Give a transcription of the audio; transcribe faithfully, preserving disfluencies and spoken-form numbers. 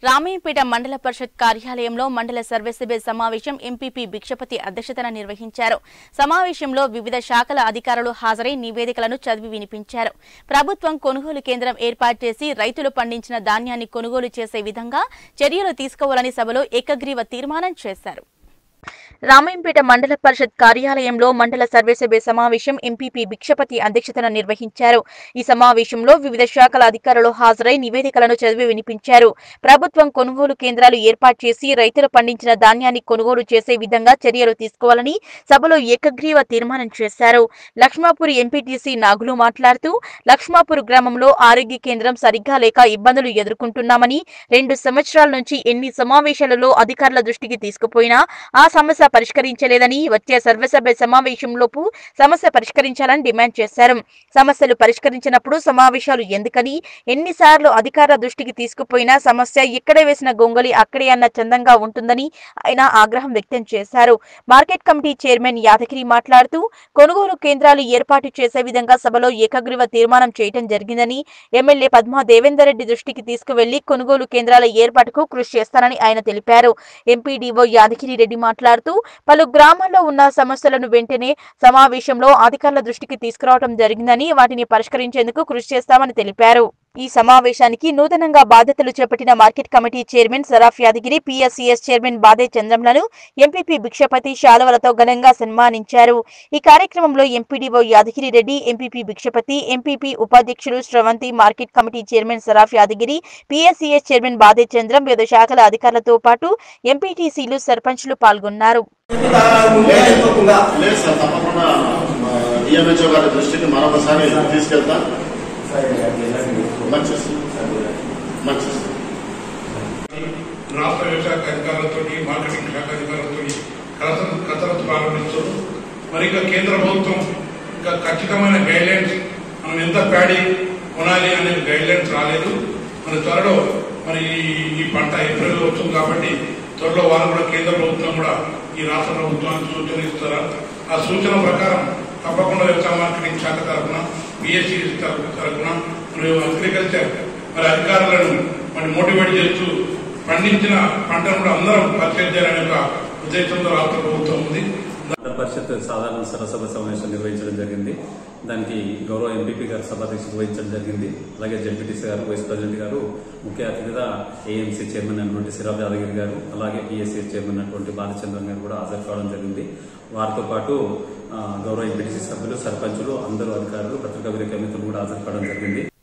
రామయ్యంపేట మండల పరిషత్ కార్యాలయంలో మండల సర్వసభ్య సమావేశం ఎంపీపీ భిక్షపతి అధ్యక్షతన నిర్వహించారు. సమావేశంలో వివిధ శాఖల అధికారులు హాజరై నివేదికలను చదివి వినిపించారు. ప్రభుత్వం కొనుగోలు కేంద్రం ఏర్పాటు చేసి రైతులు పండించిన ధాన్యాన్ని కొనుగోలు చేసే విధంగా చర్యలు తీసుకోవాలని సభలో ఏకగ్రీవ తీర్మానం చేశారు. రామయ్యంపేట మండల పరిషత్ కార్యాలయంలో మండల సర్వసభ్య సమావేశం ఎంపీపీ భిక్షపతి అధ్యక్షతన నిర్వహించారు. ఈ సమావేశంలో వివిధ శాఖల అధికారులు హాజరై నివేదికలను చదివి వినిపించారు. ప్రభుత్వం కొనుగోలు కేంద్రాలు ఏర్పాటు చేసి రైతులు పండించిన ధాన్యాన్ని కొనుగోలు చేసే విధంగా చర్యలు తీసుకోవాలని సభలో ఏకగ్రీవ తీర్మానం చేశారు. లక్ష్మాపూర్ ఎంపీటీసీ నాగులు మాట్లాడుతూ లక్ష్మాపూర్ గ్రామంలో ఆరోగ్య కేంద్రం సరిగ్గా లేక ఇబ్బందులు ఎదుర్కొంటున్నామని, రెండు సంవత్సరాల నుంచి ఎన్ని సమావేశాలలో అధికారుల దృష్టికి తీసుకుపోయినా ఆ సమస్య పరిష్కరించలేదని, వచ్చే సర్వసభ్య సమావేశంలోపు సమస్య పరిష్కరించాలని డిమాండ్ చేశారు. సమస్యలు పరిష్కరించినప్పుడు సమావేశాలు ఎందుకని, ఎన్నిసార్లు అధికారుల దృష్టికి తీసుకుపోయినా సమస్య ఎక్కడ వేసిన గొంగలి అక్కడే అన్న చందంగా ఉంటుందని ఆయన ఆగ్రహం వ్యక్తం చేశారు. మార్కెట్ కమిటీ చైర్మన్ యాదగిరి మాట్లాడుతూ కొనుగోలు కేంద్రాలు ఏర్పాటు చేసే విధంగా సభలో ఏకగ్రీవ తీర్మానం చేయడం జరిగిందని, ఎమ్మెల్యే పద్మా దేవేందర్ రెడ్డి దృష్టికి తీసుకువెళ్లి కొనుగోలు కేంద్రాల ఏర్పాటుకు కృషి చేస్తానని ఆయన తెలిపారు. ఎంపీడీఓ యాదగిరి రెడ్డి మాట్లాడుతూ పలు గ్రామాల్లో ఉన్న సమస్యలను వెంటనే సమావేశంలో అధికారుల దృష్టికి తీసుకురావడం జరిగిందని, వాటిని పరిష్కరించేందుకు కృషి చేస్తామని తెలిపారు. ఈ సమావేశానికి నూతనంగా బాధ్యతలు చేపట్టిన market committee chairman Saraf Yadagiri, PSCS chairman Bade చంద్రంలను ఎంపీపీ భిక్షపతి శాలువలతో ఘనంగా సన్మానించారు. ఈ కార్యక్రమంలో MPDO Yadagiri Reddy, MPP Bhikshapathi, MPP ఉపాధ్యక్షులు Sravanthi, market committee chairman Saraf Yadagiri, PSCS chairman Bade Chandram, వివిధ శాఖల అధికారులతో పాటు ఎంపీటీసీలు, సర్పంచ్లు పాల్గొన్నారు. రాష్ట్ర వ్యవసాయ అధికారులతో, మార్కెటింగ్ శాఖ అధికారులతో కసరత్తు ప్రారంభిస్తారు. మరి ఇంకా కేంద్ర ప్రభుత్వం ఇంకా ఖచ్చితమైన గైడ్ లైన్స్, మనం ఎంత ప్యాడీ కొనాలి అనే గైడ్ లైన్స్ రాలేదు. మరి త్వరలో మరి ఈ పంట ఏప్రిల్ వస్తుంది కాబట్టి త్వరలో వారు కూడా కేంద్ర ప్రభుత్వం కూడా ఈ రాష్ట్ర ప్రభుత్వానికి సూచన ఇస్తారా, ఆ సూచన ప్రకారం తప్పకుండా వ్యవసాయ మార్కెటింగ్ శాఖ తరఫున, బిఎస్సీ తరఫున మరియు అగ్రికల్చర్ మరి అధికారులను మరి మోటివేట్ చేస్తూ పండించిన పంటను కూడా అందరం పర్చేజ్ చేయాలనే ఒక ఉద్దేశంతో రాష్ట్ర ప్రభుత్వం ఉంది. పరిషత్ సాధారణ సర్వసభ సమావేశం నిర్వహించడం జరిగింది. దానికి గౌరవ ఎంపీపీ గారు సభాధ్యక్షులు వహించడం జరిగింది. అలాగే జడ్పీటీసీ గారు, వైస్ ప్రెసిడెంట్ గారు, ముఖ్య అతిథిగా ఏఎంసీ చైర్మన్ అయినటువంటి సిరాజ్ యాదగిరి గారు, అలాగే పిఎస్సీ చైర్మన్ అయినటువంటి బాలచంద్రన్ గారు కూడా హాజరు కావడం జరిగింది. వారితో పాటు గౌరవ ఎంపీటీసీ సభ్యులు, సర్పంచులు, అందరూ అధికారులు, పత్రికా విలేకరులు కూడా హాజరు కావడం జరిగింది.